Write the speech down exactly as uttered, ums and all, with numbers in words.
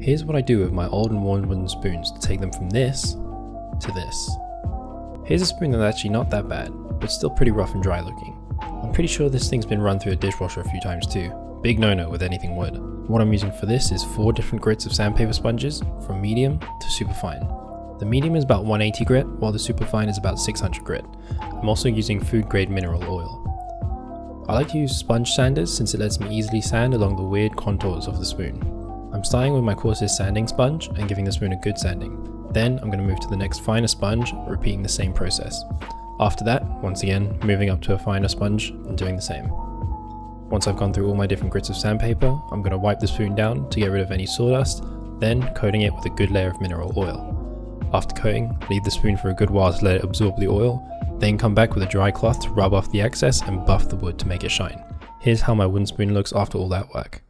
Here's what I do with my old and worn wooden spoons to take them from this to this. Here's a spoon that's actually not that bad, but still pretty rough and dry looking. I'm pretty sure this thing's been run through a dishwasher a few times too. Big no-no with anything wood. What I'm using for this is four different grits of sandpaper sponges, from medium to superfine. The medium is about one eighty grit, while the superfine is about six hundred grit. I'm also using food grade mineral oil. I like to use sponge sanders since it lets me easily sand along the weird contours of the spoon. I'm starting with my coarsest sanding sponge and giving the spoon a good sanding. Then I'm going to move to the next finer sponge, repeating the same process. After that, once again, moving up to a finer sponge and doing the same. Once I've gone through all my different grits of sandpaper, I'm going to wipe the spoon down to get rid of any sawdust, then coating it with a good layer of mineral oil. After coating, leave the spoon for a good while to let it absorb the oil, then come back with a dry cloth to rub off the excess and buff the wood to make it shine. Here's how my wooden spoon looks after all that work.